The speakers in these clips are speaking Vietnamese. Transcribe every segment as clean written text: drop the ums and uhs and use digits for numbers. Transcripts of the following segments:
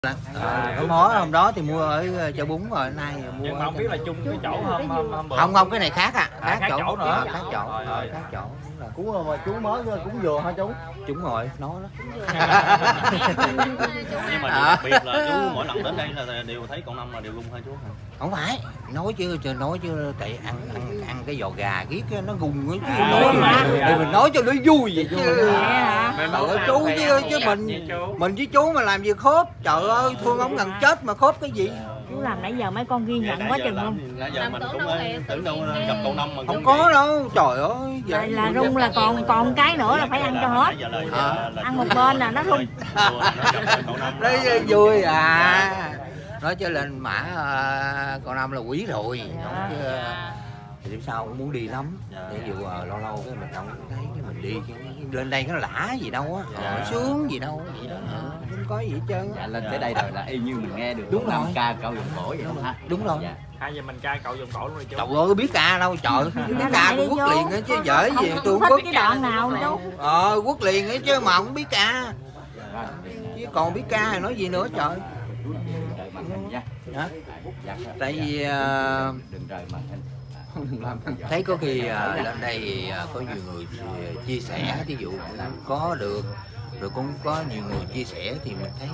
Hôm hôm đó thì mua ở chợ bún rồi, nay mua. Nhưng mà không biết là chung cái chỗ không cái này khác khác chỗ nữa. khác chỗ. Cũng mà chú mới cũng vừa hả chú? Đúng rồi, nó đó. Nhưng mà đặc biệt là chú mỗi lần đến đây là đều thấy cậu Năm là đều gung hả chú? Không phải, nói chứ tại ăn cái giò gà riết nó gung chứ thì mình nói cho nó vui vậy chứ. Chú chứ mình với chú mà làm gì khớp, trời ơi thương ông gần chết mà khớp cái gì. Chú làm nãy giờ mấy con ghi nhận quá chừng luôn. Nãy giờ mình cũng tưởng đâu gặp cậu Năm mà không có đâu, trời ơi. Là rung là còn cái nữa là phải ăn cho hết. Ăn một bên là nó rung. Đấy vui à. Nói cho lên mã cậu Năm là quý rồi. Chứ thì sao cũng muốn đi lắm. Ví dụ lâu lâu cái mình không thấy cái mình đi lên đây nó lã gì đâu á, sướng gì đâu vậy đó. Không có gì hết trơn. Dạ, lên tới đây rồi là y như mình nghe được. Đúng rồi. Ca cậu dùng cổ vậy không ha? Đúng rồi. Dạ. Hai giờ mình ca cậu dùng cổ luôn rồi chú. Trời ơi biết ca đâu trời. Biết ca cũng quất liền á chứ dễ gì tôi không quất cái đoạn nào chú. Quất liền á chứ mà không biết ca. Chứ còn biết ca thì nói gì nữa trời. Hả? Tại vì thấy có khi lên đây có nhiều người chia sẻ, ví dụ có được rồi cũng có nhiều người chia sẻ thì mình thấy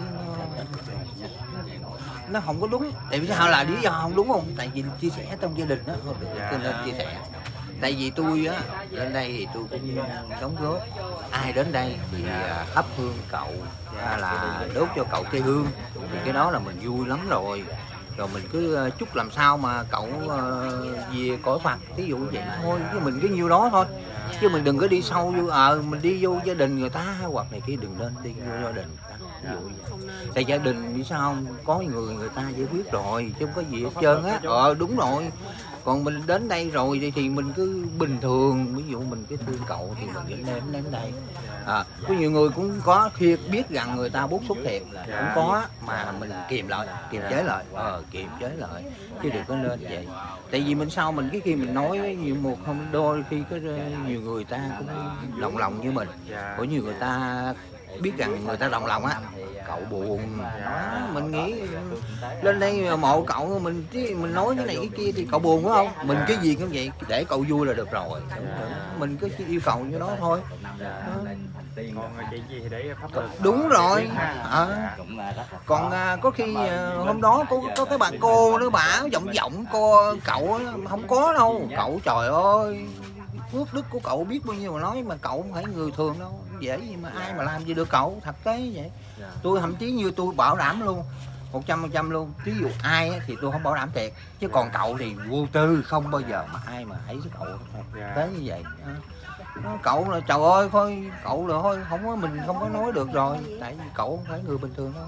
nó không có đúng. Tại vì sao là lý do không đúng không? Tại vì chia sẻ trong gia đình đó không được nên chia sẻ. Tại vì tôi á lên đây thì tôi cũng đóng góp, ai đến đây thì thắp hương cậu hay là đốt cho cậu cây hương thì cái đó là mình vui lắm rồi. Rồi mình cứ chúc làm sao mà cậu về cõi Phật, ví dụ vậy thôi, chứ mình cứ nhiêu đó thôi, chứ mình đừng có đi sâu vô mình đi vô gia đình người ta hoặc này kia, đừng nên đi vô gia đình người ta, ví dụ vậy. Tại gia đình vì sao không có người ta giải quyết rồi chứ không có gì hết trơn á. Đúng rồi. Còn mình đến đây rồi thì mình cứ bình thường, ví dụ mình cứ thương cậu thì mình vẫn đến đây. Có nhiều người cũng có thiệt biết rằng người ta bức xúc thiệt, cũng có mà mình kiềm chế lại, chứ đừng có nên vậy. Tại vì mình sao mình cái khi mình nói nhiều một không đôi khi có nhiều người ta cũng đồng lòng như mình, có nhiều người ta biết rằng người ta đồng lòng á, cậu buồn mình nghĩ lên đây mộ cậu mình nói cái này cái kia thì cậu buồn phải không? Mình cái gì cũng vậy, để cậu vui là được rồi, mình cứ yêu cầu như đó thôi. Còn chuyện gì thì để pháp luật. Đúng rồi. Còn có khi hôm đó có cái bà cô nó bả giọng cô cậu không có đâu, cậu trời ơi phước đức của cậu biết bao nhiêu mà nói, mà cậu không phải người thường đâu, dễ gì mà ai mà làm gì được cậu, thật tế vậy. Tôi thậm chí như tôi bảo đảm luôn 100% luôn, ví dụ ai thì tôi không bảo đảm thiệt, chứ còn cậu thì vô tư, không bao giờ mà ai mà ấy với cậu tế như vậy. Cậu là trời ơi thôi, cậu là thôi không có, mình không có nói được rồi, tại vì cậu không phải người bình thường đâu.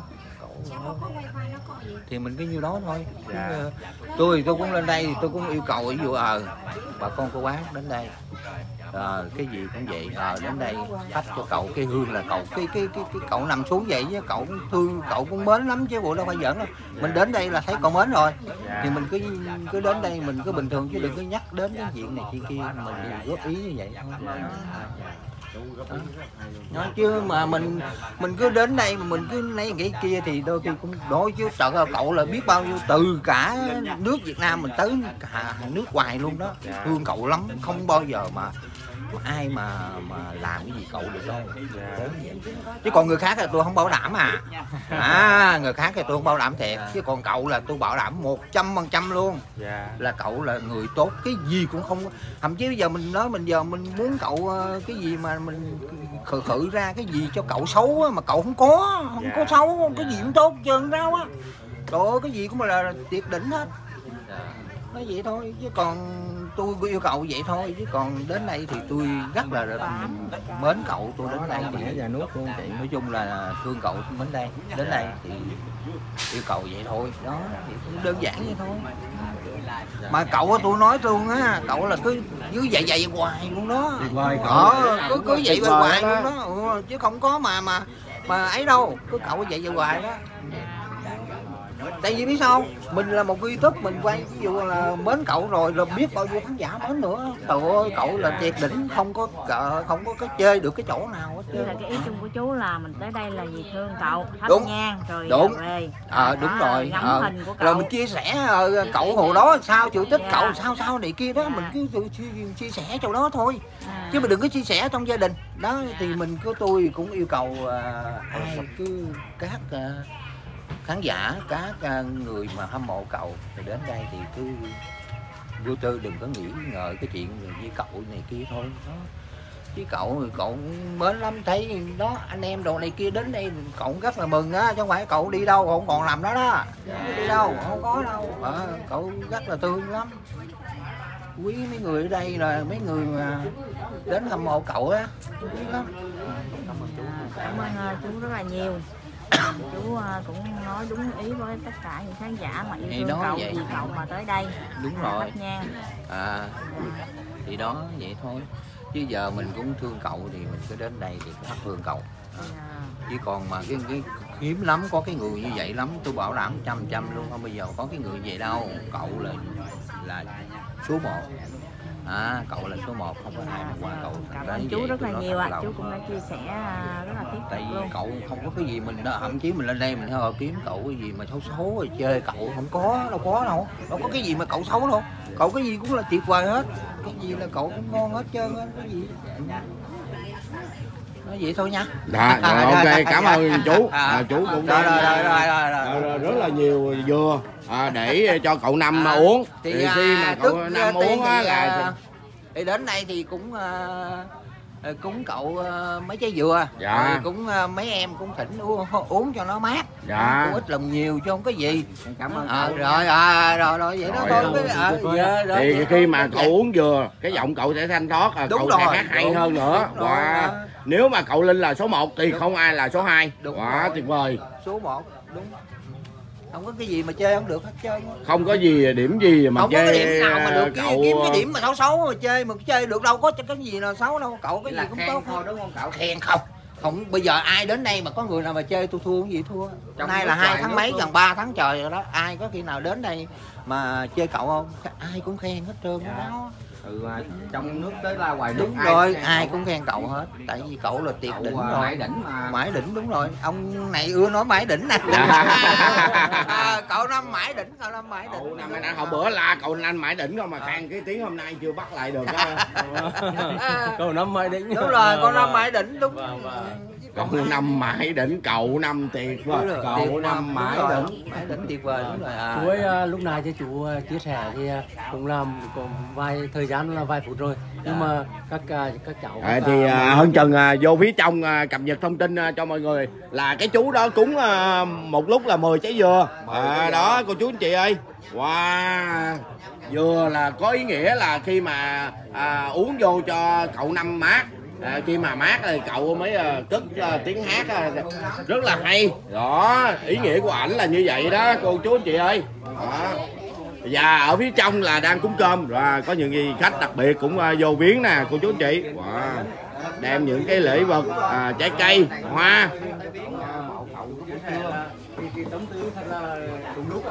Thì mình cứ nhiêu đó thôi. Tôi cũng lên đây thì tôi cũng yêu cầu ví dụ bà con cô bác đến đây cái gì cũng vậy, đến đây thắp cho cậu cái hương là cậu cái cậu nằm xuống vậy chứ cậu cũng thương, cậu cũng mến lắm chứ bộ đâu phải giỡn đâu. Mình đến đây là thấy cậu mến rồi thì mình cứ đến đây mình cứ bình thường chứ đừng có nhắc đến cái chuyện này chuyện kia, mình góp ý như vậy. Nói chứ mà mình cứ đến đây mà mình cứ lấy cái kia thì đôi khi cũng đối chứ trời ơi, cậu là biết bao nhiêu từ cả nước Việt Nam mình tới cả nước ngoài luôn đó, thương cậu lắm, không bao giờ mà ai mà làm cái gì cậu được đâu. Chứ còn người khác là tôi không bảo đảm người khác thì tôi không bảo đảm thiệt, chứ còn cậu là tôi bảo đảm 100% luôn. Là cậu là người tốt, cái gì cũng không, thậm chí bây giờ mình nói mình muốn cậu cái gì mà mình khử ra cái gì cho cậu xấu á, mà cậu không có xấu, không có gì cũng tốt trơn rau á, trời ơi cái gì cũng là tuyệt đỉnh hết. Nói vậy thôi, chứ còn tôi yêu cầu vậy thôi, chứ còn đến đây thì tôi rất là mến cậu, tôi đến đây thì nói chung là thương cậu, mến đây đến đây thì yêu cầu vậy thôi, đó thì cũng đơn giản vậy thôi. Mà cậu tôi nói luôn á, cậu là cứ vậy hoài luôn đó, cứ vậy hoài luôn đó, chứ không có mà ấy đâu, cứ cậu vậy hoài đó. Tại vì biết sao mình là một YouTube, mình quay ví dụ là mến cậu rồi biết bao nhiêu khán giả mến nữa, trời ơi cậu là tuyệt đỉnh, không có cái chơi được cái chỗ nào hết. Như là cái ý chung của chú là mình tới đây là vì thương cậu, thắp Đúng. nhang rồi Đúng. về. Đúng rồi. Ngắm hình của cậu. Rồi mình chia sẻ cậu hồi đó sao chịu tích Dạ. cậu sao này kia đó, mình cứ chia sẻ chỗ đó thôi. À. Chứ mình đừng có chia sẻ trong gia đình. Đó thì mình tôi cũng yêu cầu ai cứ các khán giả, các người mà hâm mộ cậu thì đến đây thì cứ vô tư, đừng có nghĩ ngợi cái chuyện với cậu này kia thôi đó. Chứ cậu mến lắm, thấy đó anh em đồ này kia đến đây cậu rất là mừng á, chứ không phải cậu đi đâu cậu còn làm đó đó, không đi đâu không có đâu. Cậu rất là thương lắm, quý mấy người ở đây là mấy người mà đến hâm mộ cậu á, quý lắm. Cảm ơn chú rất là nhiều. Chú cũng nói đúng ý với tất cả những khán giả mà yêu thương cậu, vì cậu mà tới đây. Đúng rồi. Thắp nhang. Thì đó vậy thôi, chứ giờ mình cũng thương cậu thì mình cứ đến đây thì thắp hương cậu. Chứ còn mà cái hiếm lắm có cái người như vậy lắm, tôi bảo đảm 100% luôn, không bây giờ có cái người như vậy đâu. Cậu là số 1. Cậu là số 1, không có ai mà qua cậu. Cảm ơn chú rất là nhiều ạ. Chú cũng đã chia sẻ rất là thiết thực. Tại vì cậu không có cái gì mình thậm chí mình lên đây mình kiếm cậu cái gì mà xấu rồi chơi cậu không có đâu có cái gì mà cậu xấu đâu. Cậu cái gì cũng là tuyệt vời hết, cái gì là cậu cũng ngon hết trơn á, cái gì nói vậy thôi nha. Dạ, rồi, ok, cảm ơn chú. Chú cũng rồi. Rất là nhiều dừa để cho cậu Năm uống. Thì khi mà cậu Năm uống á là thì đến đây thì cũng cúng cậu mấy trái dừa. Dạ. Rồi cũng mấy em cũng thỉnh uống cho nó mát. Dạ. Cũng ít lòng nhiều chứ không có gì. Cảm ơn rồi vậy đó thôi. Thì khi mà cậu uống dừa cái giọng cậu sẽ thanh thoát, cậu sẽ hát hay hơn nữa. Nếu mà cậu Linh là số 1 thì không ai là số 2. Quá tuyệt vời. Số 1 đúng. Không có cái gì mà chơi không được hết trơn. Không có gì điểm gì mà không chơi. Không có cái điểm nào mà được cậu... kiếm cái điểm mà xấu mà chơi được đâu, có cái gì nào xấu đâu. Cậu cái gì cũng tốt thôi đúng không cậu? Khen không bây giờ ai đến đây mà có người nào mà chơi tôi thua cái gì thua. Nay là 2 tháng mấy gần 3 tháng trời rồi đó, ai có khi nào đến đây mà chơi cậu không? Ai cũng khen hết trơn đó. Trong nước tới la hoài đúng rồi, ai cũng khen cậu hết, tại vì cậu là tuyệt đỉnh rồi. Mãi đỉnh mà. Mãi đỉnh đúng rồi, ông này ưa nói mãi đỉnh nè. Cậu Năm mãi đỉnh, cậu Năm mãi đỉnh. Cậu Năm hồi bữa la cậu Năm mãi đỉnh không mà khen cái tiếng hôm nay chưa bắt lại được á. Cậu Năm mãi đỉnh. Đúng rồi, cậu Năm mãi đỉnh đúng. Cậu Năm mãi đỉnh, cậu Năm tuyệt vời. Cậu Năm mãi đỉnh tuyệt vời đúng rồi. Chú ấy lúc này cho chú chia sẻ thì cũng làm vài thời gian là vài phút rồi, nhưng mà các cháu thì Hân Trần vô phía trong cập nhật thông tin cho mọi người là cái chú đó cúng một lúc là 10 trái dừa. Đó cô chú anh chị ơi. Wow, dừa là có ý nghĩa là khi mà uống vô cho cậu Năm mát. Khi mà mát thì cậu mới cất tiếng hát rất là hay. Đó, ý nghĩa của ảnh là như vậy đó cô chú anh chị ơi. Đó. Và ở phía trong là đang cúng cơm, và có những gì khách đặc biệt cũng vô viếng nè cô chú anh chị. Wow. Đem những cái lễ vật trái cây, hoa. tấm tướng thật là đúng lúc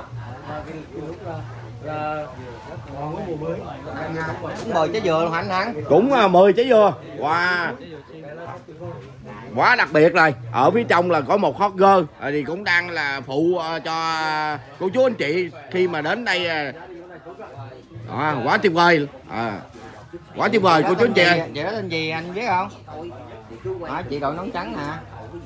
Cũng 10 trái dừa luôn hả anh? Cũng 10 trái dừa. Wow. Quá đặc biệt rồi. Ở phía trong là có một hot girl thì cũng đang là phụ cho cô chú anh chị khi mà đến đây. Quá tuyệt vời. Quá tuyệt vời cô chú anh chị ơi. Chị đó tên gì anh biết không? Chị đội nón trắng nè.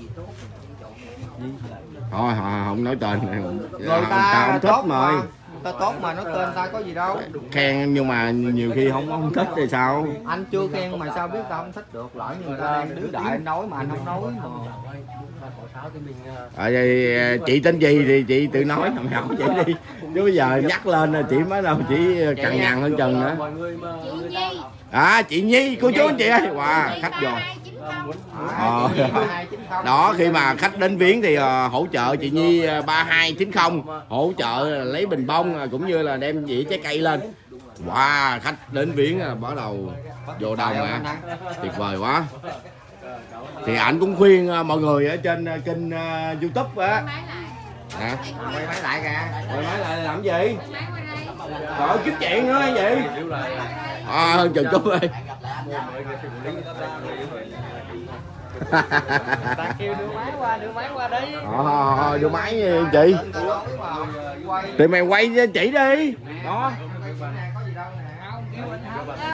Thôi không nói tên. Người ta không thích mà. Ta tốt mà nói tên ta có gì đâu. Khen nhưng mà nhiều khi không thích thì sao? Anh chưa khen mà sao biết tao không thích được, lỡ người ta đang đứng đợi anh nói mà anh không nói mà. Chị tên gì thì chị tự nói không chị đi. Chứ bây giờ nhắc lên chị mới đâu chỉ cằn nhằn hơn Trần nữa. Chị Nhi cô chú anh chị ơi. Wow, khách rồi. Đó, khi mà khách đến viếng thì hỗ trợ chị Nhi 3290, hỗ trợ lấy bình bông cũng như là đem dĩa trái cây lên. Wow, khách đến viếng bắt đầu vô đông mà tuyệt vời quá. Thì ảnh cũng khuyên mọi người ở trên kênh YouTube á. Quay máy lại kìa. Quay máy lại làm gì? Trời kiếm chuyện nữa vậy. Hơn Trần Cúc ơi. Ta kêu đưa máy qua đi. Đưa máy nha chị. Thì mày quay cho chị đi. Đó.